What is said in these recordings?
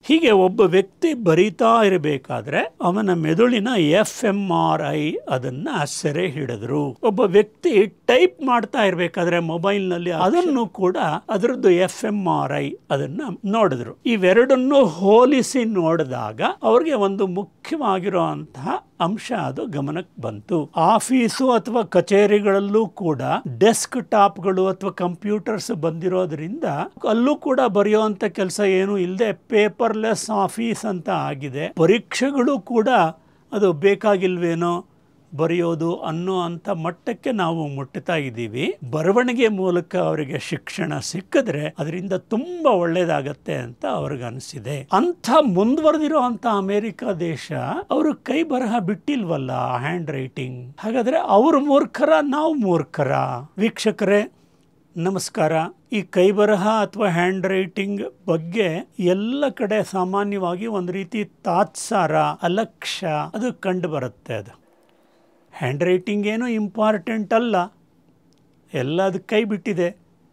ಹೀಗೆ ಒಬ್ಬ ವ್ಯಕ್ತಿ ಬರಿತಾ ಇರಬೇಕಾದ್ರೆ ಅವನ ಮೆದುಳಿನ FMRI ಅದನ್ನ ಸೆರೆ ಹಿಡಿದ್ರು. ಒಬ್ಬ ವ್ಯಕ್ತಿ ಟೈಪ್ ಮಾಡ್ತಾ ಇರಬೇಕಾದ್ರೆ ಮೊಬೈಲ್ ನಲ್ಲಿ ಅದನ್ನು ಕೂಡ ಅದರದ್ದು FMRI ಅದನ್ನ ನೋಡಿದ್ರು. ಇವೆರಡನ್ನು ಹೋಲಿಸಿ ನೋಡಿದಾಗ ಅವ್ರಿಗೆ ಒಂದು ಮುಖ್ಯವಾಗಿರುವಂತಹ ಅಂಶ ಅದು ಗಮನಕ್ಕೆ ಬಂತು. ಆಫೀಸು ಅಥವಾ ಕಚೇರಿಗಳಲ್ಲೂ ಕೂಡ ಡೆಸ್ಕ್ ಟಾಪ್ಗಳು ಅಥವಾ ಕಂಪ್ಯೂಟರ್ಸ್ ಬಂದಿರೋದ್ರಿಂದ ಅಲ್ಲೂ ಕೂಡ ಬರೆಯುವಂತ ಕೆಲಸ ಏನು ಇಲ್ಲದೆ ಪೇಪರ್ಲೆಸ್ ಆಫೀಸ್ ಅಂತ ಆಗಿದೆ. ಪರೀಕ್ಷೆಗಳು ಕೂಡ ಅದು ಬೇಕಾಗಿಲ್ವೇನೋ ಬರೆಯೋದು ಅನ್ನೋ ಅಂತ ಮಟ್ಟಕ್ಕೆ ನಾವು ಮುಟ್ಟುತ್ತಾ ಇದ್ದೀವಿ. ಬರವಣಿಗೆ ಮೂಲಕ ಅವರಿಗೆ ಶಿಕ್ಷಣ ಸಿಕ್ಕಿದ್ರೆ ಅದರಿಂದ ತುಂಬಾ ಒಳ್ಳೇದಾಗತ್ತೆ ಅಂತ ಅವ್ರಿಗೆ ಅನಿಸಿದೆ. ಅಂಥ ಮುಂದುವರೆದಿರೋ ಅಂತ ಅಮೆರಿಕ ದೇಶ ಅವರು ಕೈ ಬರಹ ಬಿಟ್ಟಿಲ್ವಲ್ಲ, ಹ್ಯಾಂಡ್ ರೈಟಿಂಗ್. ಹಾಗಾದ್ರೆ ಅವರು ಮೂರ್ಖರ, ನಾವು ಮೂರ್ಖರ? ವೀಕ್ಷಕರೇ ನಮಸ್ಕಾರ. ಈ ಕೈ ಬರಹ ಅಥವಾ ಹ್ಯಾಂಡ್ ರೈಟಿಂಗ್ ಬಗ್ಗೆ ಎಲ್ಲ ಕಡೆ ಸಾಮಾನ್ಯವಾಗಿ ಒಂದು ರೀತಿ ತಾತ್ಸಾರ, ಅಲಕ್ಷ್ಯ ಅದು ಕಂಡು ಬರುತ್ತೆ. ಅದು ಹ್ಯಾಂಡ್ ರೈಟಿಂಗ್ ಏನು ಇಂಪಾರ್ಟೆಂಟ್ ಅಲ್ಲ, ಎಲ್ಲದು ಕೈ ಬಿಟ್ಟಿದೆ.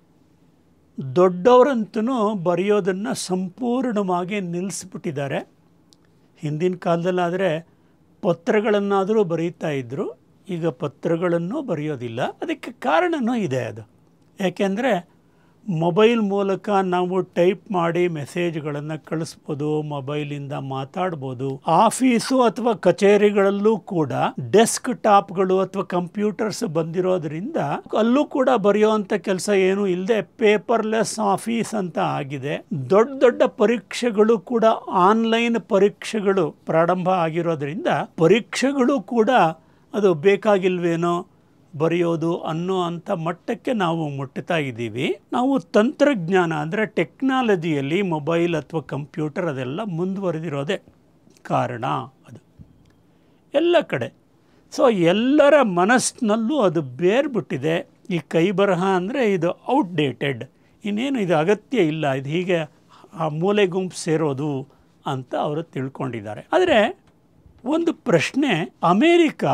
ದೊಡ್ಡವರಂತೂ ಬರೆಯೋದನ್ನು ಸಂಪೂರ್ಣವಾಗಿ ನಿಲ್ಲಿಸ್ಬಿಟ್ಟಿದ್ದಾರೆ. ಹಿಂದಿನ ಕಾಲದಲ್ಲಾದರೆ ಪತ್ರಗಳನ್ನಾದರೂ ಬರೀತಾ ಇದ್ದರು, ಈಗ ಪತ್ರಗಳನ್ನು ಬರೆಯೋದಿಲ್ಲ. ಅದಕ್ಕೆ ಕಾರಣವೂ ಇದೆ. ಅದು ಯಾಕೆಂದರೆ ಮೊಬೈಲ್ ಮೂಲಕ ನಾವು ಟೈಪ್ ಮಾಡಿ ಮೆಸೇಜ್ಗಳನ್ನು ಕಳಿಸ್ಬೋದು, ಮೊಬೈಲಿಂದ ಮಾತಾಡ್ಬೋದು. ಆಫೀಸು ಅಥವಾ ಕಚೇರಿಗಳಲ್ಲೂ ಕೂಡ ಡೆಸ್ಕ್ ಟಾಪ್ಗಳು ಅಥವಾ ಕಂಪ್ಯೂಟರ್ಸ್ ಬಂದಿರೋದ್ರಿಂದ ಅಲ್ಲೂ ಕೂಡ ಬರೆಯುವಂಥ ಕೆಲಸ ಏನು ಇಲ್ಲದೆ ಪೇಪರ್ಲೆಸ್ ಆಫೀಸ್ ಅಂತ ಆಗಿದೆ. ದೊಡ್ಡ ದೊಡ್ಡ ಪರೀಕ್ಷೆಗಳು ಕೂಡ ಆನ್ಲೈನ್ ಪರೀಕ್ಷೆಗಳು ಪ್ರಾರಂಭ ಆಗಿರೋದ್ರಿಂದ ಪರೀಕ್ಷೆಗಳು ಕೂಡ ಅದು ಬೇಕಾಗಿಲ್ವೇನೋ ಬರೆಯೋದು ಅನ್ನೋ ಅಂಥ ಮಟ್ಟಕ್ಕೆ ನಾವು ಮುಟ್ಟುತ್ತಾ ಇದ್ದೀವಿ. ನಾವು ತಂತ್ರಜ್ಞಾನ ಅಂದರೆ ಟೆಕ್ನಾಲಜಿಯಲ್ಲಿ ಮೊಬೈಲ್ ಅಥವಾ ಕಂಪ್ಯೂಟರ್ ಅದೆಲ್ಲ ಮುಂದುವರೆದಿರೋದೇ ಕಾರಣ. ಅದು ಎಲ್ಲ ಕಡೆ. ಸೊ ಎಲ್ಲರ ಮನಸ್ಸಿನಲ್ಲೂ ಅದು ಬೇರ್ಬಿಟ್ಟಿದೆ. ಈ ಕೈ ಬರಹ ಅಂದರೆ ಇದು ಔಟ್ಡೇಟೆಡ್, ಇನ್ನೇನು ಇದು ಅಗತ್ಯ ಇಲ್ಲ, ಇದು ಹೀಗೆ ಆ ಮೂಲೆ ಗುಂಪು ಸೇರೋದು ಅಂತ ಅವರು ತಿಳ್ಕೊಂಡಿದ್ದಾರೆ. ಆದರೆ ಒಂದು ಪ್ರಶ್ನೆ, ಅಮೇರಿಕ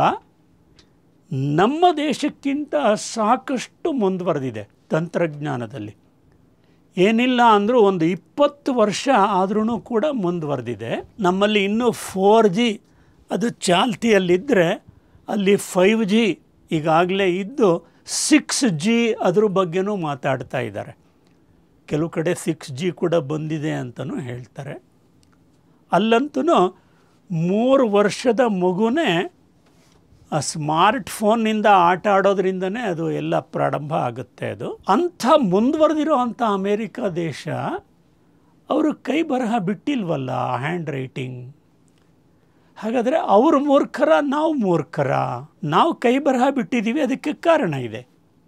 ನಮ್ಮ ದೇಶಕ್ಕಿಂತ ಸಾಕಷ್ಟು ಮುಂದುವರೆದಿದೆ ತಂತ್ರಜ್ಞಾನದಲ್ಲಿ. ಏನಿಲ್ಲ ಅಂದರೂ ಒಂದು 20 ವರ್ಷ ಆದ್ರೂ ಕೂಡ ಮುಂದುವರೆದಿದೆ. ನಮ್ಮಲ್ಲಿ ಇನ್ನೂ 4G ಅದು ಚಾಲ್ತಿಯಲ್ಲಿದ್ದರೆ ಅಲ್ಲಿ 5G ಈಗಾಗಲೇ ಇದ್ದು 6G ಅದ್ರ ಬಗ್ಗೆನೂ ಮಾತಾಡ್ತಾ ಇದ್ದಾರೆ. ಕೆಲವು ಕಡೆ 6G ಕೂಡ ಬಂದಿದೆ ಅಂತಲೂ ಹೇಳ್ತಾರೆ. ಅಲ್ಲಂತೂ 3 ವರ್ಷದ ಮಗುನೇ ಆ ಸ್ಮಾರ್ಟ್ ಫೋನ್ನಿಂದ ಆಟ ಆಡೋದ್ರಿಂದನೇ ಅದು ಎಲ್ಲ ಪ್ರಾರಂಭ ಆಗುತ್ತೆ. ಅದು ಅಂಥ ಮುಂದುವರೆದಿರೋ ಅಂಥ ಅಮೇರಿಕ ದೇಶ ಅವರು ಕೈ ಬರಹ ಬಿಟ್ಟಿಲ್ವಲ್ಲ, ಹ್ಯಾಂಡ್ ರೈಟಿಂಗ್. ಹಾಗಾದರೆ ಅವರು ಮೂರ್ಖರ, ನಾವು ಮೂರ್ಖರ? ನಾವು ಕೈ ಬರಹ ಬಿಟ್ಟಿದ್ದೀವಿ, ಅದಕ್ಕೆ ಕಾರಣ ಇದೆ.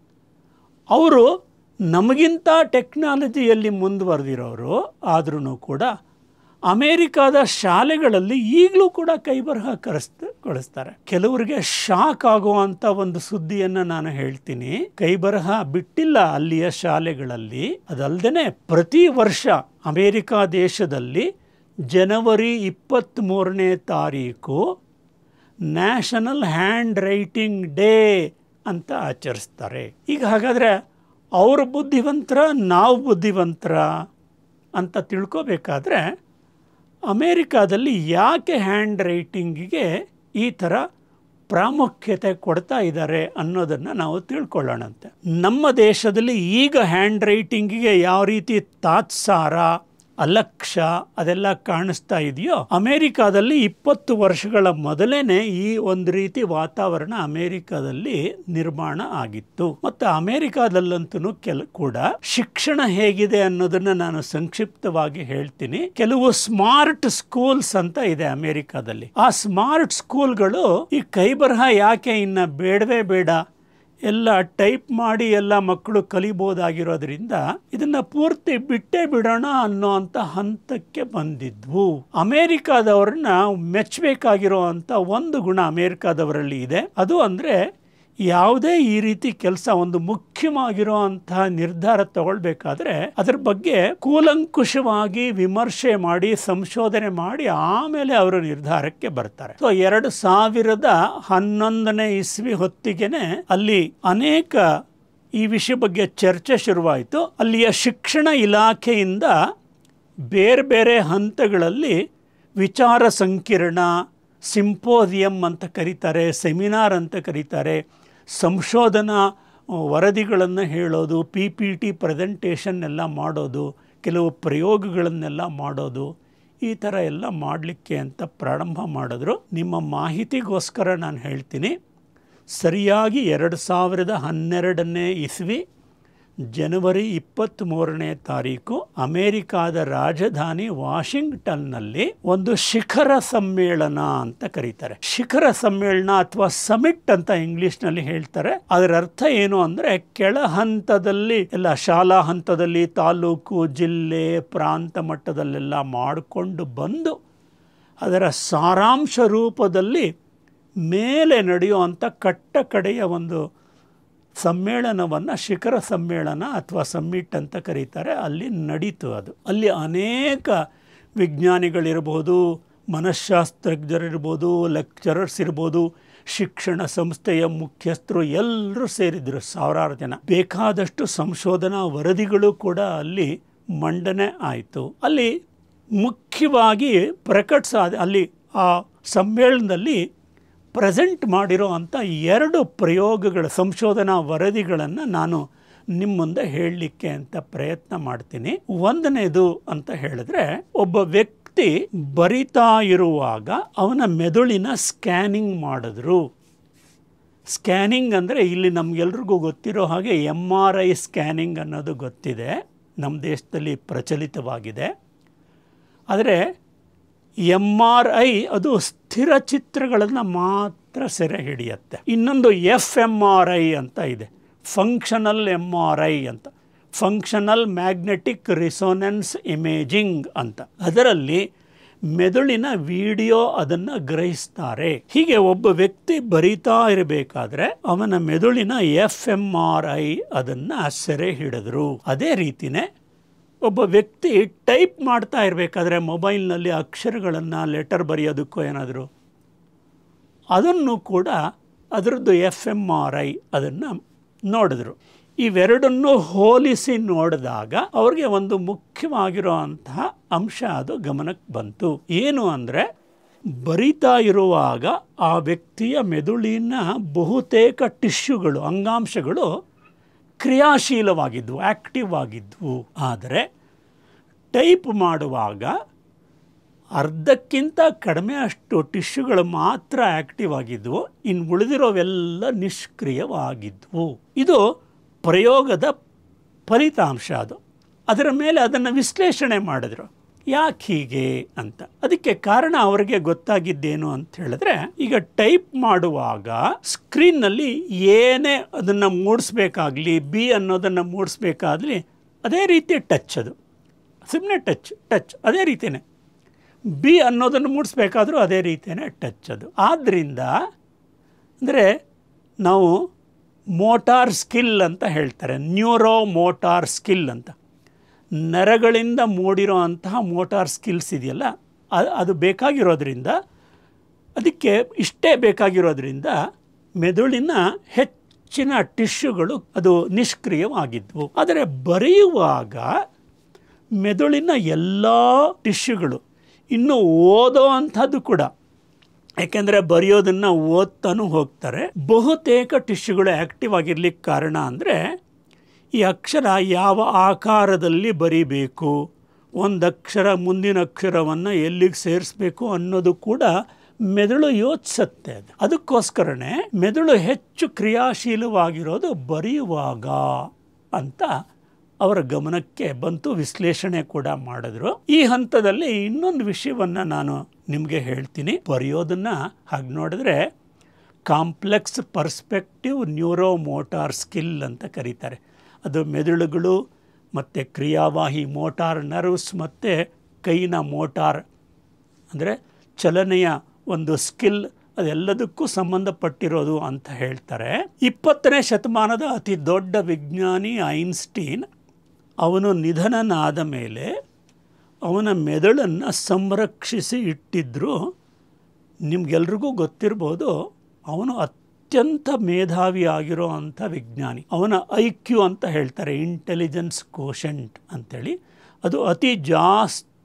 ಅವರು ನಮಗಿಂತ ಟೆಕ್ನಾಲಜಿಯಲ್ಲಿ ಮುಂದುವರೆದಿರೋರು ಆದ್ರೂ ಕೂಡ ಅಮೇರಿಕಾದ ಶಾಲೆಗಳಲ್ಲಿ ಈಗಲೂ ಕೂಡ ಕೈ ಬರಹ ಕಳಿಸ್ತಾರೆ. ಕೆಲವರಿಗೆ ಶಾಕ್ ಆಗುವಂಥ ಒಂದು ಸುದ್ದಿಯನ್ನು ನಾನು ಹೇಳ್ತೀನಿ. ಕೈ ಬರಹ ಬಿಟ್ಟಿಲ್ಲ ಅಲ್ಲಿಯ ಶಾಲೆಗಳಲ್ಲಿ. ಅದಲ್ಲದೆ ಪ್ರತಿ ವರ್ಷ ಅಮೇರಿಕಾ ದೇಶದಲ್ಲಿ ಜನವರಿ 23ನೇ ತಾರೀಕು ನ್ಯಾಷನಲ್ ಹ್ಯಾಂಡ್ ರೈಟಿಂಗ್ ಡೇ ಅಂತ ಆಚರಿಸ್ತಾರೆ. ಈಗ ಹಾಗಾದರೆ ಅವರು ಬುದ್ಧಿವಂತರ, ನಾವು ಬುದ್ಧಿವಂತರ ಅಂತ ತಿಳ್ಕೋಬೇಕಾದ್ರೆ ಅಮೇರಿಕಾದಲ್ಲಿ ಯಾಕೆ ಹ್ಯಾಂಡ್ ರೈಟಿಂಗಿಗೆ ಈ ಥರ ಪ್ರಾಮುಖ್ಯತೆ ಕೊಡ್ತಾ ಇದ್ದಾರೆ ಅನ್ನೋದನ್ನು ನಾವು ತಿಳ್ಕೊಳ್ಳೋಣಂತೆ. ನಮ್ಮ ದೇಶದಲ್ಲಿ ಈಗ ಹ್ಯಾಂಡ್ ರೈಟಿಂಗಿಗೆ ಯಾವ ರೀತಿ ತಾತ್ಸಾರ, ಅಲಕ್ಷ್ಯ ಅದೆಲ್ಲ ಕಾಣಿಸ್ತಾ ಇದೆಯೋ, ಅಮೇರಿಕಾದಲ್ಲಿ 20 ವರ್ಷಗಳ ಮೊದಲೇನೆ ಈ ಒಂದು ರೀತಿ ವಾತಾವರಣ ಅಮೇರಿಕಾದಲ್ಲಿ ನಿರ್ಮಾಣ ಆಗಿತ್ತು. ಮತ್ತು ಅಮೇರಿಕಾದಲ್ಲಂತೂ ಕೂಡ ಶಿಕ್ಷಣ ಹೇಗಿದೆ ಅನ್ನೋದನ್ನ ನಾನು ಸಂಕ್ಷಿಪ್ತವಾಗಿ ಹೇಳ್ತೀನಿ. ಕೆಲವು ಸ್ಮಾರ್ಟ್ ಸ್ಕೂಲ್ಸ್ ಅಂತ ಇದೆ ಅಮೇರಿಕಾದಲ್ಲಿ. ಆ ಸ್ಮಾರ್ಟ್ ಸ್ಕೂಲ್ಗಳು ಈ ಕೈ ಬರಹ ಯಾಕೆ ಇನ್ನ ಬೇಡವೇ ಬೇಡ, ಎಲ್ಲ ಟೈಪ್ ಮಾಡಿ ಎಲ್ಲ ಮಕ್ಕಳು ಕಲಿಬೋದಾಗಿರೋದ್ರಿಂದ ಇದನ್ನ ಪೂರ್ತಿ ಬಿಟ್ಟೇ ಬಿಡೋಣ ಅನ್ನೋ ಅಂತ ಹಂತಕ್ಕೆ ಬಂದಿದ್ವು. ಅಮೇರಿಕಾದವ್ರನ್ನ ಮೆಚ್ಚಬೇಕಾಗಿರೋ ಅಂತ ಒಂದು ಗುಣ ಅಮೇರಿಕಾದವರಲ್ಲಿ ಇದೆ. ಅದು ಅಂದ್ರೆ ಯಾವುದೇ ಈ ರೀತಿ ಕೆಲಸ, ಒಂದು ಮುಖ್ಯವಾಗಿರೋ ಅಂತಹ ನಿರ್ಧಾರ ತಗೊಳ್ಬೇಕಾದ್ರೆ ಅದರ ಬಗ್ಗೆ ಕೂಲಂಕುಷವಾಗಿ ವಿಮರ್ಶೆ ಮಾಡಿ, ಸಂಶೋಧನೆ ಮಾಡಿ ಆಮೇಲೆ ಅವರು ನಿರ್ಧಾರಕ್ಕೆ ಬರ್ತಾರೆ. ಸೊ 2011ನೇ ಇಸ್ವಿ ಹೊತ್ತಿಗೆನೆ ಅಲ್ಲಿ ಅನೇಕ ಈ ವಿಷಯ ಬಗ್ಗೆ ಚರ್ಚೆ ಶುರುವಾಯಿತು. ಅಲ್ಲಿಯ ಶಿಕ್ಷಣ ಇಲಾಖೆಯಿಂದ ಬೇರೆ ಬೇರೆ ಹಂತಗಳಲ್ಲಿ ವಿಚಾರ ಸಂಕಿರಣ, ಸಿಂಪೋಸಿಯಂ ಅಂತ ಕರೀತಾರೆ, ಸೆಮಿನಾರ್ ಅಂತ ಕರೀತಾರೆ, ಸಂಶೋಧನಾ ವರದಿಗಳನ್ನು ಹೇಳೋದು, PPT ಪ್ರೆಸೆಂಟೇಷನ್ ಎಲ್ಲ ಮಾಡೋದು, ಕೆಲವು ಪ್ರಯೋಗಗಳನ್ನೆಲ್ಲ ಮಾಡೋದು, ಈ ಥರ ಎಲ್ಲ ಮಾಡಲಿಕ್ಕೆ ಅಂತ ಪ್ರಾರಂಭ ಮಾಡಿದ್ರು. ನಿಮ್ಮ ಮಾಹಿತಿಗೋಸ್ಕರ ನಾನು ಹೇಳ್ತೀನಿ, ಸರಿಯಾಗಿ 2012ನೇ ಇಸ್ವಿ ಜನವರಿ 23ನೇ ತಾರೀಕು ಅಮೇರಿಕಾದ ರಾಜಧಾನಿ ವಾಷಿಂಗ್ಟನ್ನಲ್ಲಿ ಒಂದು ಶಿಖರ ಸಮ್ಮೇಳನ ಅಂತ ಕರೀತಾರೆ. ಶಿಖರ ಸಮ್ಮೇಳನ ಅಥವಾ ಸಮಿಟ್ ಅಂತ ಇಂಗ್ಲಿಷ್ನಲ್ಲಿ ಹೇಳ್ತಾರೆ. ಅದರ ಅರ್ಥ ಏನು ಅಂದರೆ, ಕೆಳ ಹಂತದಲ್ಲಿ ಎಲ್ಲ ಶಾಲಾ ಹಂತದಲ್ಲಿ, ತಾಲೂಕು, ಜಿಲ್ಲೆ, ಪ್ರಾಂತ ಮಟ್ಟದಲ್ಲೆಲ್ಲ ಮಾಡಿಕೊಂಡು ಬಂದು ಅದರ ಸಾರಾಂಶ ರೂಪದಲ್ಲಿ ಮೇಲೆ ನಡೆಯುವಂಥ ಕಟ್ಟ ಕಡೆಯ ಒಂದು ಸಮ್ಮೇಳನವನ್ನು ಶಿಖರ ಸಮ್ಮೇಳನ ಅಥವಾ ಸಮ್ಮಿಟ್ ಅಂತ ಕರೀತಾರೆ. ಅಲ್ಲಿ ನಡೀತು ಅದು. ಅಲ್ಲಿ ಅನೇಕ ವಿಜ್ಞಾನಿಗಳಿರ್ಬೋದು, ಮನಃಶಾಸ್ತ್ರಜ್ಞರಿರ್ಬೋದು, ಲೆಕ್ಚರರ್ಸ್ ಇರ್ಬೋದು, ಶಿಕ್ಷಣ ಸಂಸ್ಥೆಯ ಮುಖ್ಯಸ್ಥರು ಎಲ್ಲರೂ ಸೇರಿದ್ರು, ಸಾವಿರಾರು ಜನ. ಬೇಕಾದಷ್ಟು ಸಂಶೋಧನಾ ವರದಿಗಳು ಕೂಡ ಅಲ್ಲಿ ಮಂಡನೆ ಆಯಿತು. ಅಲ್ಲಿ ಮುಖ್ಯವಾಗಿ ಅಲ್ಲಿ ಆ ಸಮ್ಮೇಳನದಲ್ಲಿ ಪ್ರೆಸೆಂಟ್ ಮಾಡಿರೋ ಅಂಥ 2 ಪ್ರಯೋಗಗಳ ಸಂಶೋಧನಾ ವರದಿಗಳನ್ನು ನಾನು ನಿಮ್ಮ ಮುಂದೆ ಹೇಳಲಿಕ್ಕೆ ಅಂತ ಪ್ರಯತ್ನ ಮಾಡ್ತೀನಿ. ಒಂದನೇದು ಅಂತ ಹೇಳಿದ್ರೆ, ಒಬ್ಬ ವ್ಯಕ್ತಿ ಬರಿತಾ ಇರುವಾಗ ಅವನ ಮೆದುಳಿನ ಸ್ಕ್ಯಾನಿಂಗ್ ಮಾಡಿದ್ರು. ಸ್ಕ್ಯಾನಿಂಗ್ ಅಂದರೆ ಇಲ್ಲಿ ನಮಗೆಲ್ರಿಗೂ ಗೊತ್ತಿರೋ ಹಾಗೆ MRI ಸ್ಕ್ಯಾನಿಂಗ್ ಅನ್ನೋದು ಗೊತ್ತಿದೆ, ನಮ್ಮ ದೇಶದಲ್ಲಿ ಪ್ರಚಲಿತವಾಗಿದೆ. ಆದರೆ MRI ಅದು ಸ್ಥಿರ ಚಿತ್ರಗಳನ್ನು ಮಾತ್ರ ಸೆರೆ ಹಿಡಿಯುತ್ತೆ. ಇನ್ನೊಂದು fMRI ಅಂತ ಇದೆ, ಫಂಕ್ಷನಲ್ MRI ಅಂತ, ಫಂಕ್ಷನಲ್ ಮ್ಯಾಗ್ನೆಟಿಕ್ ರಿಸೋನೆನ್ಸ್ ಇಮೇಜಿಂಗ್ ಅಂತ. ಅದರಲ್ಲಿ ಮೆದುಳಿನ ವಿಡಿಯೋ ಅದನ್ನು ಗ್ರಹಿಸ್ತಾರೆ. ಹೀಗೆ ಒಬ್ಬ ವ್ಯಕ್ತಿ ಬರಿತಾ ಇರಬೇಕಾದ್ರೆ ಅವನ ಮೆದುಳಿನ fMRI ಅದನ್ನು ಸೆರೆ ಹಿಡಿದ್ರು. ಅದೇ ರೀತಿಯೇ ಒಬ್ಬ ವ್ಯಕ್ತಿ ಟೈಪ್ ಮಾಡ್ತಾ ಇರಬೇಕಾದ್ರೆ ಮೊಬೈಲ್ನಲ್ಲಿ ಅಕ್ಷರಗಳನ್ನು, ಲೆಟರ್ ಬರೆಯೋದಕ್ಕೂ ಏನಾದರೂ, ಅದನ್ನು ಕೂಡ ಅದರದ್ದು fMRI ಅದನ್ನು ನೋಡಿದ್ರು. ಇವೆರಡನ್ನು ಹೋಲಿಸಿ ನೋಡಿದಾಗ ಅವ್ರಿಗೆ ಒಂದು ಮುಖ್ಯವಾಗಿರೋ ಅಂತಹ ಅಂಶ ಅದು ಗಮನಕ್ಕೆ ಬಂತು. ಏನು ಅಂದರೆ, ಬರಿತಾ ಇರುವಾಗ ಆ ವ್ಯಕ್ತಿಯ ಮೆದುಳಿನ ಬಹುತೇಕ ಟಿಶ್ಯೂಗಳು, ಅಂಗಾಂಶಗಳು ಕ್ರಿಯಾಶೀಲವಾಗಿದ್ವು, ಆ್ಯಕ್ಟಿವ್ ಆಗಿದ್ವು. ಆದರೆ ಟೈಪ್ ಮಾಡುವಾಗ ಅರ್ಧಕ್ಕಿಂತ ಕಡಿಮೆ ಅಷ್ಟು ಟಿಶ್ಯೂಗಳು ಮಾತ್ರ ಆ್ಯಕ್ಟಿವ್ ಆಗಿದ್ವು, ಇನ್ನು ಉಳಿದಿರೋವೆಲ್ಲ ನಿಷ್ಕ್ರಿಯವಾಗಿದ್ವು. ಇದು ಪ್ರಯೋಗದ ಫಲಿತಾಂಶ. ಅದು ಅದರ ಮೇಲೆ ಅದನ್ನು ವಿಶ್ಲೇಷಣೆ ಮಾಡಿದ್ರು, ಯಾಕೆ ಹೀಗೆ ಅಂತ. ಅದಕ್ಕೆ ಕಾರಣ ಅವರಿಗೆ ಗೊತ್ತಾಗಿದ್ದೇನು ಅಂತ ಹೇಳಿದ್ರೆ, ಈಗ ಟೈಪ್ ಮಾಡುವಾಗ ಸ್ಕ್ರೀನ್ನಲ್ಲಿ ಏನೇ ಅದನ್ನು ಮೂಡಿಸ್ಬೇಕಾಗಲಿ, ಬಿ ಅನ್ನೋದನ್ನು ಮೂಡಿಸ್ಬೇಕಾಗಲಿ, ಅದೇ ರೀತಿ ಟಚ್, ಅದು ಸುಮ್ಮನೆ ಟಚ್ ಅದೇ ರೀತಿಯೇ. ಬಿ ಅನ್ನೋದನ್ನು ಮೂಡಿಸ್ಬೇಕಾದ್ರೂ ಅದೇ ರೀತಿಯೇ ಟಚ್ ಅದು. ಆದ್ದರಿಂದ ಅಂದರೆ ನಾವು ಮೋಟಾರ್ ಸ್ಕಿಲ್ ಅಂತ ಹೇಳ್ತಾರೆ, ನ್ಯೂರೋ ಮೋಟಾರ್ ಸ್ಕಿಲ್ ಅಂತ. ನರಗಳಿಂದ ಮೂಡಿರೋ ಅಂತಹ ಮೋಟಾರ್ ಸ್ಕಿಲ್ಸ್ ಇದೆಯಲ್ಲ, ಅದು ಬೇಕಾಗಿರೋದ್ರಿಂದ, ಅದಕ್ಕೆ ಇಷ್ಟೇ ಬೇಕಾಗಿರೋದ್ರಿಂದ ಮೆದುಳಿನ ಹೆಚ್ಚಿನ ಟಿಶ್ಯೂಗಳು ಅದು ನಿಷ್ಕ್ರಿಯವಾಗಿದ್ವು. ಆದರೆ ಬರೆಯುವಾಗ ಮೆದುಳಿನ ಎಲ್ಲ ಟಿಶ್ಯೂಗಳು, ಇನ್ನು ಓದೋ ಅಂಥದ್ದು ಕೂಡ, ಯಾಕೆಂದರೆ ಬರೆಯೋದನ್ನು ಓದ್ತಾನೂ ಹೋಗ್ತಾರೆ, ಬಹುತೇಕ ಟಿಶ್ಯೂಗಳು ಆ್ಯಕ್ಟಿವ್ ಆಗಿರ್ಲಿಕ್ಕೆ ಕಾರಣ ಅಂದರೆ, ಈ ಅಕ್ಷರ ಯಾವ ಆಕಾರದಲ್ಲಿ ಬರೀಬೇಕು, ಒಂದು ಅಕ್ಷರ ಮುಂದಿನ ಅಕ್ಷರವನ್ನು ಎಲ್ಲಿಗೆ ಸೇರಿಸ್ಬೇಕು ಅನ್ನೋದು ಕೂಡ ಮೆದುಳು ಯೋಚಿಸುತ್ತೆ. ಅದಕ್ಕೋಸ್ಕರನೇ ಮೆದುಳು ಹೆಚ್ಚು ಕ್ರಿಯಾಶೀಲವಾಗಿರೋದು ಬರೆಯುವಾಗ ಅಂತ ಅವರ ಗಮನಕ್ಕೆ ಬಂತು. ವಿಶ್ಲೇಷಣೆ ಕೂಡ ಮಾಡಿದ್ರು. ಈ ಹಂತದಲ್ಲಿ ಇನ್ನೊಂದು ವಿಷಯವನ್ನು ನಾನು ನಿಮಗೆ ಹೇಳ್ತೀನಿ. ಬರೆಯೋದನ್ನು ಹಾಗೆ ನೋಡಿದ್ರೆ complex perspective neuro motor skill ಅಂತ ಕರೀತಾರೆ. ಅದು ಮೆದುಳುಗಳು ಮತ್ತು ಕ್ರಿಯಾವಾಹಿ ಮೋಟಾರ್ ನರ್ವ್ಸ್ ಮತ್ತು ಕೈನ ಮೋಟಾರ್ ಅಂದರೆ ಚಲನೆಯ ಒಂದು ಸ್ಕಿಲ್, ಅದೆಲ್ಲದಕ್ಕೂ ಸಂಬಂಧಪಟ್ಟಿರೋದು ಅಂತ ಹೇಳ್ತಾರೆ. 20ನೇ ಶತಮಾನದ ಅತಿ ದೊಡ್ಡ ವಿಜ್ಞಾನಿ ಐನ್ಸ್ಟೀನ್, ಅವನು ನಿಧನನಾದ ಮೇಲೆ ಅವನ ಮೆದುಳನ್ನು ಸಂರಕ್ಷಿಸಿ ಇಟ್ಟಿದ್ದರು. ನಿಮಗೆಲ್ರಿಗೂ ಗೊತ್ತಿರ್ಬೋದು, ಅವನು ಅತ್ಯಂತ ಮೇಧಾವಿ ಆಗಿರೋ ಅಂಥ ವಿಜ್ಞಾನಿ. ಅವನ IQ ಅಂತ ಹೇಳ್ತಾರೆ, ಇಂಟೆಲಿಜೆನ್ಸ್ ಕೋಶೆಂಟ್ ಅಂಥೇಳಿ, ಅದು ಅತಿ ಜಾಸ್ತಿ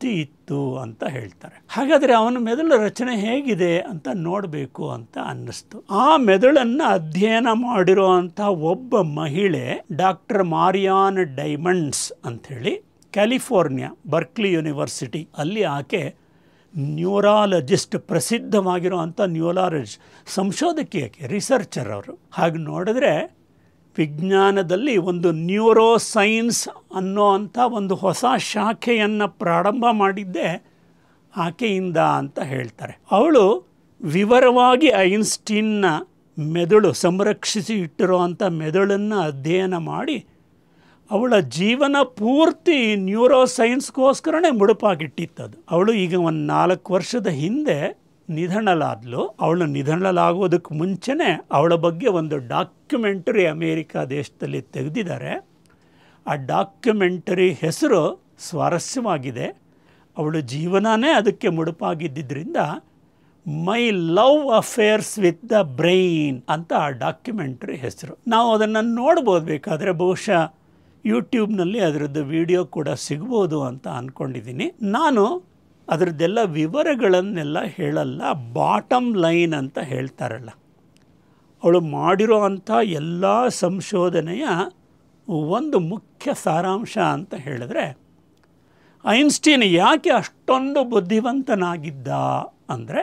ಪೂರ್ತಿ ಇತ್ತು ಅಂತ ಹೇಳ್ತಾರೆ. ಹಾಗಾದರೆ ಅವನ ಮೆದುಳು ರಚನೆ ಹೇಗಿದೆ ಅಂತ ನೋಡಬೇಕು ಅಂತ ಅನ್ನಿಸ್ತು. ಆ ಮೆದುಳನ್ನು ಅಧ್ಯಯನ ಮಾಡಿರುವಂಥ ಒಬ್ಬ ಮಹಿಳೆ ಡಾಕ್ಟರ್ ಮಾರಿಯಾನ್ ಡೈಮಂಡ್ಸ್ ಅಂಥೇಳಿ ಕ್ಯಾಲಿಫೋರ್ನಿಯಾ ಬರ್ಕ್ಲಿ ಯೂನಿವರ್ಸಿಟಿ ಅಲ್ಲಿ ಆಕೆ ನ್ಯೂರಾಲಜಿಸ್ಟ್, ಪ್ರಸಿದ್ಧವಾಗಿರುವಂಥ ನ್ಯೂರಾಲಜಿಸ್ಟ್, ಸಂಶೋಧಕಿ ಆಕೆ, ರಿಸರ್ಚರ್ ಅವರು. ಹಾಗೆ ನೋಡಿದ್ರೆ ವಿಜ್ಞಾನದಲ್ಲಿ ಒಂದು ನ್ಯೂರೋ ಸೈನ್ಸ್ ಅನ್ನೋ ಅಂಥ ಒಂದು ಹೊಸ ಶಾಖೆಯನ್ನು ಪ್ರಾರಂಭ ಮಾಡಿದ್ದೇ ಆಕೆಯಿಂದ ಅಂತ ಹೇಳ್ತಾರೆ. ಅವಳು ವಿವರವಾಗಿ ಐನ್ಸ್ಟೀನ್ನ ಮೆದುಳು, ಸಂರಕ್ಷಿಸಿ ಇಟ್ಟಿರುವಂಥ ಮೆದುಳನ್ನು ಅಧ್ಯಯನ ಮಾಡಿ ಅವಳ ಜೀವನ ಪೂರ್ತಿ ನ್ಯೂರೋ ಸೈನ್ಸ್ಗೋಸ್ಕರನೇ ಮುಡುಪಾಗಿಟ್ಟಿತ್ತದು. ಅವಳು ಈಗ ಒಂದು 4 ವರ್ಷದ ಹಿಂದೆ ನಿಧನಳಾದ್ಲು. ಅವಳು ನಿಧನಳಾಗೋದಕ್ಕೆ ಮುಂಚೆನೇ ಅವಳ ಬಗ್ಗೆ ಒಂದು ಡಾಕ್ಯುಮೆಂಟರಿ ಅಮೇರಿಕಾ ದೇಶದಲ್ಲಿ ತೆಗೆದಿದ್ದಾರೆ. ಆ ಡಾಕ್ಯುಮೆಂಟರಿ ಹೆಸರು ಸ್ವಾರಸ್ಯವಾಗಿದೆ. ಅವಳ ಜೀವನನೇ ಅದಕ್ಕೆ ಮುಡುಪಾಗಿದ್ದರಿಂದ my love affairs with the brain ಅಂತ ಆ ಡಾಕ್ಯುಮೆಂಟರಿ ಹೆಸರು. ನಾವು ಅದನ್ನು ನೋಡ್ಬೋದು, ಬೇಕಾದರೆ ಬಹುಶಃ ಯೂಟ್ಯೂಬ್ನಲ್ಲಿ ಅದರದ್ದು ವಿಡಿಯೋ ಕೂಡ ಸಿಗ್ಬೋದು ಅಂತ ಅಂದ್ಕೊಂಡಿದ್ದೀನಿ. ನಾನು ಅದರದ್ದೆಲ್ಲ ವಿವರಗಳನ್ನೆಲ್ಲ ಹೇಳಲ್ಲ, ಬಾಟಮ್ ಲೈನ್ ಅಂತ ಹೇಳ್ತಾರಲ್ಲ, ಅವಳು ಮಾಡಿರೋ ಅಂಥ ಎಲ್ಲ ಸಂಶೋಧನೆಯ ಒಂದು ಮುಖ್ಯ ಸಾರಾಂಶ ಅಂತ ಹೇಳಿದ್ರೆ, ಐನ್ಸ್ಟೀನ್ ಯಾಕೆ ಅಷ್ಟೊಂದು ಬುದ್ಧಿವಂತನಾಗಿದ್ದ ಅಂದರೆ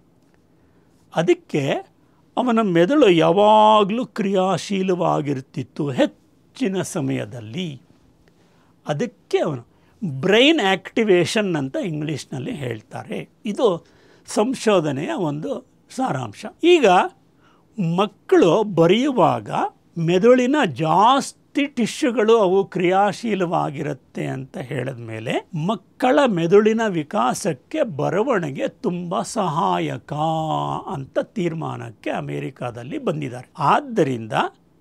ಅದಕ್ಕೆ ಅವನ ಮೆದುಳು ಯಾವಾಗಲೂ ಕ್ರಿಯಾಶೀಲವಾಗಿರ್ತಿತ್ತು ಹೆಚ್ಚಿನ ಸಮಯದಲ್ಲಿ. ಅದಕ್ಕೆ ಅವನು ಬ್ರೈನ್ ಆ್ಯಕ್ಟಿವೇಶನ್ ಅಂತ ಇಂಗ್ಲೀಷ್ನಲ್ಲಿ ಹೇಳ್ತಾರೆ. ಇದು ಸಂಶೋಧನೆಯ ಒಂದು ಸಾರಾಂಶ. ಈಗ ಮಕ್ಕಳು ಬರೆಯುವಾಗ ಮೆದುಳಿನ ಜಾಸ್ತಿ ಟಿಶ್ಯೂಗಳು ಅವು ಕ್ರಿಯಾಶೀಲವಾಗಿರುತ್ತೆ ಅಂತ ಹೇಳಿದ ಮೇಲೆ ಮಕ್ಕಳ ಮೆದುಳಿನ ವಿಕಾಸಕ್ಕೆ ಬರವಣಿಗೆ ತುಂಬ ಸಹಾಯಕ ಅಂತ ತೀರ್ಮಾನಕ್ಕೆ ಅಮೇರಿಕಾದಲ್ಲಿ ಬಂದಿದ್ದಾರೆ. ಆದ್ದರಿಂದ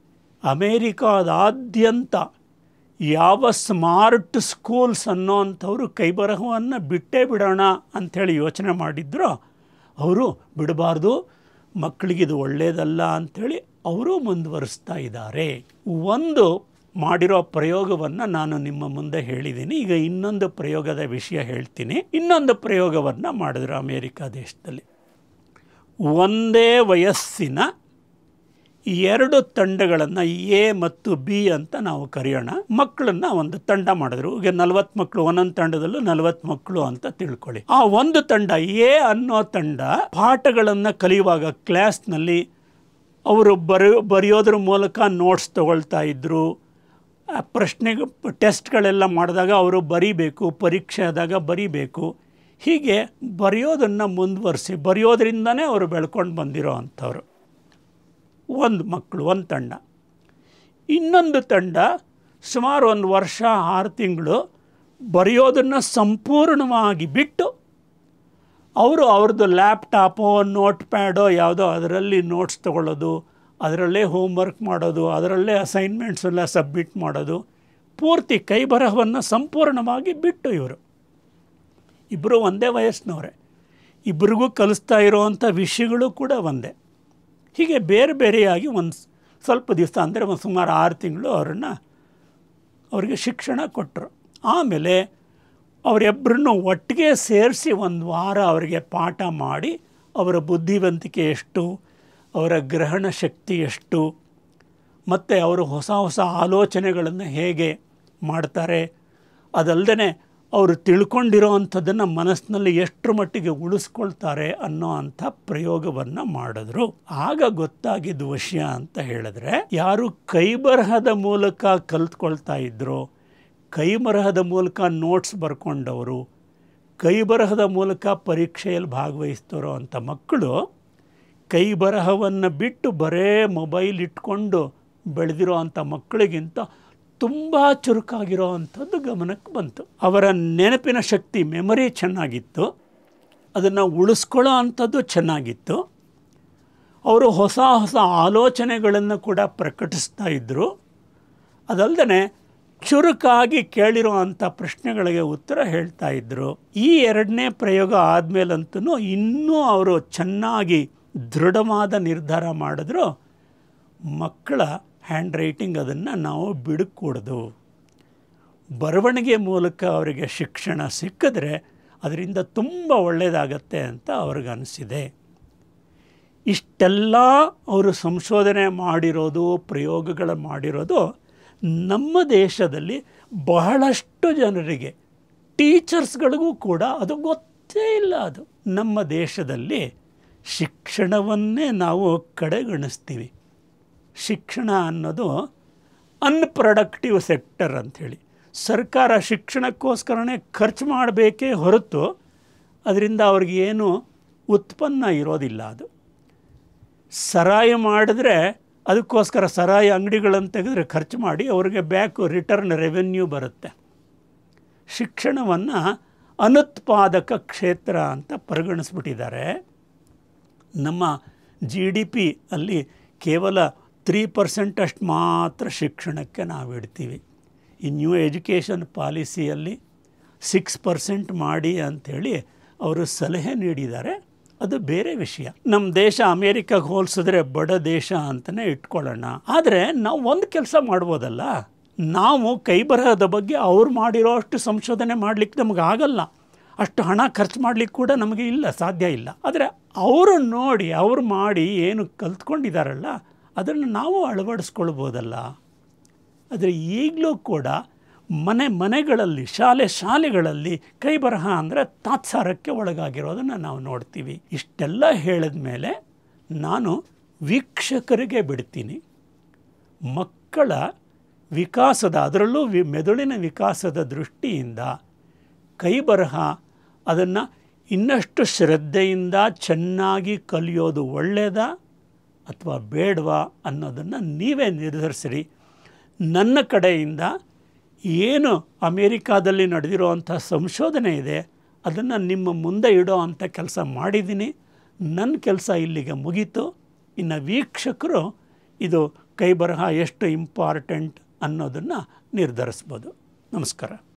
ಅಮೇರಿಕಾದಾದ್ಯಂತ ಯಾವ ಸ್ಮಾರ್ಟ್ ಸ್ಕೂಲ್ಸ್ ಅನ್ನೋಂಥವ್ರು ಕೈಬರಹವನ್ನು ಬಿಟ್ಟೇ ಬಿಡೋಣ ಅಂಥೇಳಿ ಯೋಚನೆ ಮಾಡಿದ್ರೋ ಅವರು ಬಿಡಬಾರ್ದು, ಮಕ್ಕಳಿಗಿದು ಒಳ್ಳೆಯದಲ್ಲ ಅಂಥೇಳಿ ಅವರು ಮುಂದುವರಿಸ್ತಾ ಇದ್ದಾರೆ. ಒಂದು ಮಾಡಿರೋ ಪ್ರಯೋಗವನ್ನು ನಾನು ನಿಮ್ಮ ಮುಂದೆ ಹೇಳಿದ್ದೀನಿ. ಈಗ ಇನ್ನೊಂದು ಪ್ರಯೋಗದ ವಿಷಯ ಹೇಳ್ತೀನಿ. ಇನ್ನೊಂದು ಪ್ರಯೋಗವನ್ನು ಮಾಡಿದ್ರು ಅಮೇರಿಕಾ ದೇಶದಲ್ಲಿ. ಒಂದೇ ವಯಸ್ಸಿನ 2 ತಂಡಗಳನ್ನು ಎ ಮತ್ತು ಬಿ ಅಂತ ನಾವು ಕರೆಯೋಣ. ಮಕ್ಕಳನ್ನು ಒಂದು ತಂಡ ಮಾಡಿದ್ರು. ಈಗ 40 ಮಕ್ಕಳು, ಒಂದೊಂದು ತಂಡದಲ್ಲೂ 40 ಮಕ್ಕಳು ಅಂತ ತಿಳ್ಕೊಳ್ಳಿ. ಆ ಒಂದು ತಂಡ, ಎ ಅನ್ನೋ ತಂಡ, ಪಾಠಗಳನ್ನು ಕಲಿಯುವಾಗ ಕ್ಲಾಸ್ನಲ್ಲಿ ಅವರು ಬರೆಯೋದ್ರ ಮೂಲಕ ನೋಟ್ಸ್ ತಗೊಳ್ತಾ ಇದ್ದರು. ಟೆಸ್ಟ್ಗಳೆಲ್ಲ ಮಾಡಿದಾಗ ಅವರು ಬರೀಬೇಕು, ಪರೀಕ್ಷೆ ಆದಾಗ ಬರೀಬೇಕು. ಹೀಗೆ ಬರೆಯೋದನ್ನು ಮುಂದುವರಿಸಿ ಬರೆಯೋದ್ರಿಂದನೇ ಅವರು ಬೆಳ್ಕೊಂಡು ಬಂದಿರೋ ಅಂಥವ್ರು ಒಂದು ಮಕ್ಕಳು, ಒಂದು ತಂಡ. ಇನ್ನೊಂದು ತಂಡ ಸುಮಾರು 1 ವರ್ಷ 6 ತಿಂಗಳು ಬರೆಯೋದನ್ನು ಸಂಪೂರ್ಣವಾಗಿ ಬಿಟ್ಟು ಅವರು ಅವ್ರದ್ದು ಲ್ಯಾಪ್ಟಾಪೋ ನೋಟ್ ಪ್ಯಾಡೋ ಯಾವುದೋ ಅದರಲ್ಲಿ ನೋಟ್ಸ್ ತಗೊಳ್ಳೋದು, ಅದರಲ್ಲೇ ಹೋಮ್ವರ್ಕ್ ಮಾಡೋದು, ಅದರಲ್ಲೇ ಅಸೈನ್ಮೆಂಟ್ಸ್ ಎಲ್ಲ ಸಬ್ಮಿಟ್ ಮಾಡೋದು, ಪೂರ್ತಿ ಕೈಬರಹವನ್ನು ಸಂಪೂರ್ಣವಾಗಿ ಬಿಟ್ಟು ಇವರು ಇಬ್ಬರು ಒಂದೇ ವಯಸ್ಸಿನವರೇ, ಇಬ್ಬರಿಗೂ ಕಲಿಸ್ತಾ ಇರೋವಂಥ ವಿಷಯಗಳು ಕೂಡ ಒಂದೇ. ಹೀಗೆ ಬೇರೆ ಬೇರೆಯಾಗಿ ಒಂದು ಸ್ವಲ್ಪ ದಿವಸ ಅಂದರೆ ಒಂದು ಸುಮಾರು 6 ತಿಂಗಳು ಅವರಿಗೆ ಶಿಕ್ಷಣ ಕೊಟ್ಟರು. ಆಮೇಲೆ ಅವರಿಬ್ಬರನ್ನು ಒಟ್ಟಿಗೆ ಸೇರಿಸಿ 1 ವಾರ ಅವರಿಗೆ ಪಾಠ ಮಾಡಿ ಅವರ ಬುದ್ಧಿವಂತಿಕೆ ಎಷ್ಟು, ಅವರ ಗ್ರಹಣ ಶಕ್ತಿ ಎಷ್ಟು, ಮತ್ತು ಅವರು ಹೊಸ ಹೊಸ ಆಲೋಚನೆಗಳನ್ನು ಹೇಗೆ ಮಾಡ್ತಾರೆ, ಅದಲ್ಲದೆ ಅವರು ತಿಳ್ಕೊಂಡಿರೋ ಅಂಥದ್ದನ್ನು ಮನಸ್ಸಿನಲ್ಲಿ ಎಷ್ಟರ ಮಟ್ಟಿಗೆ ಉಳಿಸ್ಕೊಳ್ತಾರೆ ಅನ್ನೋ ಅಂಥ ಪ್ರಯೋಗವನ್ನು ಮಾಡಿದ್ರು. ಆಗ ಗೊತ್ತಾಗಿದ್ದ ವಿಷಯ ಅಂತ ಹೇಳಿದ್ರೆ, ಯಾರು ಕೈಬರಹದ ಮೂಲಕ ಕಲ್ತ್ಕೊಳ್ತಾ ಇದ್ರೋ, ಕೈಬರಹದ ಮೂಲಕ ನೋಟ್ಸ್ ಬರ್ಕೊಂಡವರು, ಕೈಬರಹದ ಮೂಲಕ ಪರೀಕ್ಷೆಯಲ್ಲಿ ಭಾಗವಹಿಸ್ತಾರೋ ಅಂಥ ಮಕ್ಕಳು ಕೈಬರಹವನ್ನು ಬಿಟ್ಟು ಬರೇ ಮೊಬೈಲ್ ಇಟ್ಕೊಂಡು ಬೆಳೆದಿರೋ ಅಂಥ ಮಕ್ಕಳಿಗಿಂತ ತುಂಬ ಚುರುಕಾಗಿರೋ ಅಂಥದ್ದು ಗಮನಕ್ಕೆ ಬಂತು. ಅವರ ನೆನಪಿನ ಶಕ್ತಿ, ಮೆಮೊರಿ ಚೆನ್ನಾಗಿತ್ತು, ಅದನ್ನು ಉಳಿಸ್ಕೊಳ್ಳೋ ಅಂಥದ್ದು ಚೆನ್ನಾಗಿತ್ತು. ಅವರು ಹೊಸ ಹೊಸ ಆಲೋಚನೆಗಳನ್ನು ಕೂಡ ಪ್ರಕಟಿಸ್ತಾ ಇದ್ದರು. ಅದಲ್ಲದೆ ಚುರುಕಾಗಿ ಕೇಳಿರೋ ಅಂಥ ಪ್ರಶ್ನೆಗಳಿಗೆ ಉತ್ತರ ಹೇಳ್ತಾ ಇದ್ದರು. ಈ 2ನೇ ಪ್ರಯೋಗ ಆದಮೇಲಂತೂ ಇನ್ನೂ ಅವರು ಚೆನ್ನಾಗಿ ದೃಢವಾದ ನಿರ್ಧಾರ ಮಾಡಿದ್ರು, ಮಕ್ಕಳ ಹ್ಯಾಂಡ್ ರೈಟಿಂಗ್ ಅದನ್ನು ನಾವು ಬಿಡಕೂಡದು. ಬರವಣಿಗೆ ಮೂಲಕ ಅವರಿಗೆ ಶಿಕ್ಷಣ ಸಿಕ್ಕಿದ್ರೆ ಅದರಿಂದ ತುಂಬ ಒಳ್ಳೆಯದಾಗತ್ತೆ ಅಂತ ಅವ್ರಿಗನ್ನಿಸಿದೆ. ಇಷ್ಟೆಲ್ಲ ಅವರು ಸಂಶೋಧನೆ ಮಾಡಿರೋದು, ಪ್ರಯೋಗಗಳು ಮಾಡಿರೋದು ನಮ್ಮ ದೇಶದಲ್ಲಿ ಬಹಳಷ್ಟು ಜನರಿಗೆ, ಟೀಚರ್ಸ್ಗಳಿಗೂ ಕೂಡ ಅದು ಗೊತ್ತೇ ಇಲ್ಲ. ಅದು ನಮ್ಮ ದೇಶದಲ್ಲಿ ಶಿಕ್ಷಣವನ್ನೇ ನಾವು ಕಡೆಗಣಿಸ್ತೀವಿ. ಶಿಕ್ಷಣ ಅನ್ನೋದು ಅನ್ಪ್ರೊಡಕ್ಟಿವ್ ಸೆಕ್ಟರ್ ಅಂಥೇಳಿ. ಸರ್ಕಾರ ಶಿಕ್ಷಣಕ್ಕೋಸ್ಕರನೇ ಖರ್ಚು ಮಾಡಬೇಕೇ ಹೊರತು ಅದರಿಂದ ಅವ್ರಿಗೇನು ಉತ್ಪನ್ನ ಇರೋದಿಲ್ಲ. ಅದು ಸರಾಯಿ ಮಾಡಿದ್ರೆ ಅದಕ್ಕೋಸ್ಕರ ಸರಾಯಿ ಅಂಗಡಿಗಳನ್ನು ತೆಗೆದ್ರೆ ಖರ್ಚು ಮಾಡಿ ಅವ್ರಿಗೆ ಬ್ಯಾಕು ರಿಟರ್ನ್ ರೆವೆನ್ಯೂ ಬರುತ್ತೆ. ಶಿಕ್ಷಣವನ್ನು ಅನುತ್ಪಾದಕ ಕ್ಷೇತ್ರ ಅಂತ ಪರಿಗಣಿಸ್ಬಿಟ್ಟಿದ್ದಾರೆ. ನಮ್ಮ GDP ಅಲ್ಲಿ ಕೇವಲ 3% ಅಷ್ಟು ಮಾತ್ರ ಶಿಕ್ಷಣಕ್ಕೆ ನಾವು ಇಡ್ತೀವಿ. ಈ ನ್ಯೂ ಎಜುಕೇಷನ್ ಪಾಲಿಸಿಯಲ್ಲಿ 6% ಮಾಡಿ ಅಂಥೇಳಿ ಅವರು ಸಲಹೆ ನೀಡಿದ್ದಾರೆ. ಅದು ಬೇರೆ ವಿಷಯ. ನಮ್ಮ ದೇಶ ಅಮೇರಿಕಾಗೆ ಹೋಲಿಸಿದ್ರೆ ಬಡ ದೇಶ ಅಂತಲೇ ಇಟ್ಕೊಳ್ಳೋಣ. ಆದರೆ ನಾವು ಒಂದು ಕೆಲಸ ಮಾಡ್ಬೋದಲ್ಲ, ನಾವು ಕೈಬರಹದ ಬಗ್ಗೆ ಅವ್ರು ಮಾಡಿರೋ ಅಷ್ಟು ಸಂಶೋಧನೆ ಮಾಡಲಿಕ್ಕೆ ನಮಗೆ ಆಗಲ್ಲ, ಅಷ್ಟು ಹಣ ಖರ್ಚು ಮಾಡಲಿಕ್ಕೆ ಕೂಡ ನಮಗೆ ಇಲ್ಲ, ಸಾಧ್ಯ ಇಲ್ಲ. ಆದರೆ ಅವರು ನೋಡಿ, ಅವ್ರು ಮಾಡಿ ಏನು ಕಲ್ತ್ಕೊಂಡಿದ್ದಾರಲ್ಲ ಅದನ್ನು ನಾವು ಅಳವಡಿಸ್ಕೊಳ್ಬೋದಲ್ಲ. ಆದರೆ ಈಗಲೂ ಕೂಡ ಮನೆಗಳಲ್ಲಿ, ಶಾಲೆಗಳಲ್ಲಿ ಕೈಬರಹ ಅಂದರೆ ತಾತ್ಸಾರಕ್ಕೆ ಒಳಗಾಗಿರೋದನ್ನು ನಾವು ನೋಡ್ತೀವಿ. ಇಷ್ಟೆಲ್ಲ ಹೇಳಿದ ಮೇಲೆ ನಾನು ವೀಕ್ಷಕರಿಗೆ ಬಿಡ್ತೀನಿ. ಮಕ್ಕಳ ವಿಕಾಸದ, ಅದರಲ್ಲೂ ಮೆದುಳಿನ ವಿಕಾಸದ ದೃಷ್ಟಿಯಿಂದ ಕೈಬರಹ ಅದನ್ನು ಇನ್ನಷ್ಟು ಶ್ರದ್ಧೆಯಿಂದ ಚೆನ್ನಾಗಿ ಕಲಿಯೋದು ಒಳ್ಳೆಯದಾ ಅಥವಾ ಬೇಡವಾ ಅನ್ನೋದನ್ನು ನೀವೇ ನಿರ್ಧರಿಸಿರಿ. ನನ್ನ ಕಡೆಯಿಂದ ಏನು ಅಮೇರಿಕಾದಲ್ಲಿ ನಡೆದಿರೋವಂಥ ಸಂಶೋಧನೆ ಇದೆ ಅದನ್ನು ನಿಮ್ಮ ಮುಂದೆ ಇಡೋ ಅಂಥ ಕೆಲಸ ಮಾಡಿದ್ದೀನಿ. ನನ್ನ ಕೆಲಸ ಇಲ್ಲಿಗೆ ಮುಗೀತು. ಇನ್ನು ವೀಕ್ಷಕರು ಇದು ಕೈಬರಹ ಎಷ್ಟು ಇಂಪಾರ್ಟೆಂಟ್ ಅನ್ನೋದನ್ನು ನಿರ್ಧರಿಸ್ಬೋದು. ನಮಸ್ಕಾರ.